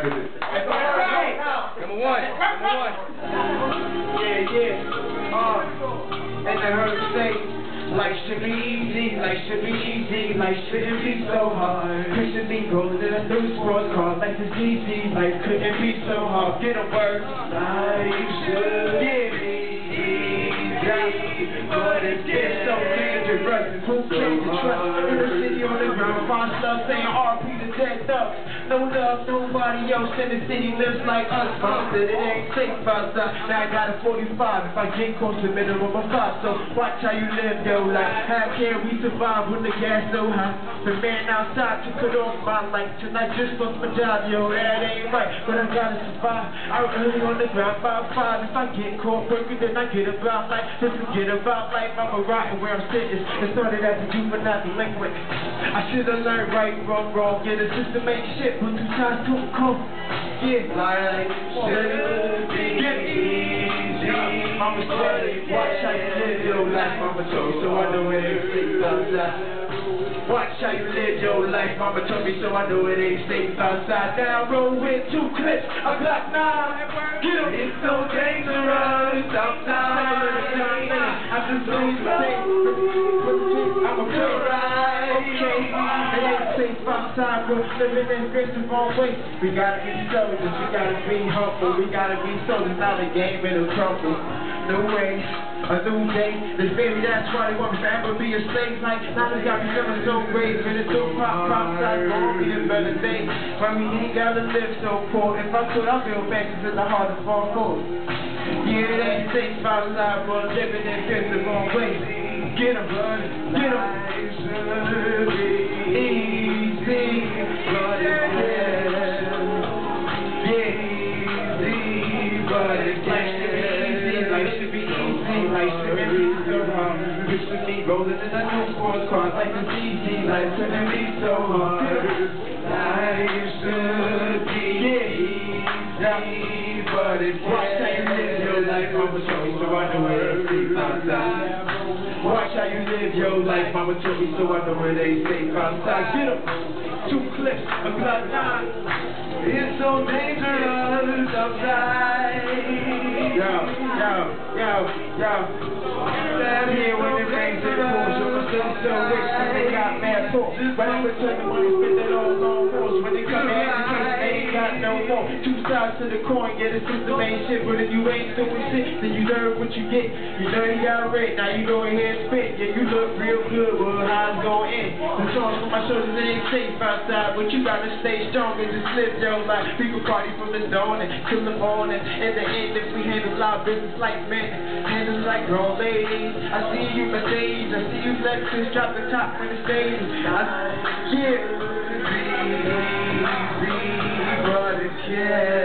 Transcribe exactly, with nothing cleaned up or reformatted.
is it? Number one. Number one. Yeah, yeah. Uh, and I heard him say, life should be easy, life should be easy, life shouldn't be so hard. Christian me rolling in a new sports car, life is easy, life couldn't be so hard. Get a word. Life should yeah. be easy, but it's getting so dangerous. Who can you trust? In the city on the ground, find stuff saying R P to dead up. No love, nobody else in the city lives like us. But it ain't safe outside. Now I got a forty-five. If I get close to minimum of five. So watch how you live, yo. Like, how can we survive when the gas so high? The man outside took it off my life. Tonight just lost my job, yo. That ain't right. But I gotta survive. Out early on the ground, about five. If I get caught working, then I get about life. Just forget about life. I'm a rotten where I'm sitting. It started as a juvenile delinquent. I should've learned right, wrong, wrong. Yeah, the system ain't shit. But two times too cold. Yeah, life should be easy. Mama said, watch how you live your life. Mama told me, so I know it ain't safe outside. Watch how you live your life. Mama told me, so I know it ain't safe outside. Now roll with two clips, a Glock nine. Get 'em. It's so dangerous outside. I'm just losing things. I'm a good ride. Okay, it ain't safe outside, bro. Living in grace the wrong way. We gotta be soldiers, we gotta be humble, we gotta be soldiers. Now the game it'll crumble. No way, a new day. This baby, that's why they want me to ever be a slave. Like, now they got me feeling so brave. And it's so pop, pop, side, gon' be a better day. But we ain't gotta live so poor. If I could, I feel bad, cause it's the hardest fall for. Yeah, it ain't safe outside, but living in grace the wrong way. Get 'em, bud, get 'em. Easy, but it's dead. Yeah, easy, but it's dead. Life should be easy, life shouldn't be so hard. You should be rolling in a new sports car. Life is easy, life shouldn't be so hard. Life should be easy, but it's dead. Watch how you live your life, mama told me, so I know it ain't safe outside. Watch how you live your life, mama told me, so I know it ain't safe outside. Get 'em. Two clips, a Glock nine. It's so dangerous outside. Yo, yo, yo, yo. Down here when it rains in the pool, so my son's so rich when they got mad poor. But I'm gonna turn the money, spend it all on force. When they come in education, they ain't got no more. Two sides to the coin, yeah, the system ain't shit. But if you ain't doing shit, then you learn what you get. You learn you got rate, now you go ahead and spit. Yeah, you look real good, well, how it's going in. The songs from my shoulders, it ain't safe outside. But you gotta stay strong and just live your life. We can party from the dawn till the morning. In the end, if we handle our business like men, handle like grown ladies. I see you Mercedes, I see you Lexus, drop the top when it's days. I, yeah. Easy, but it's yeah.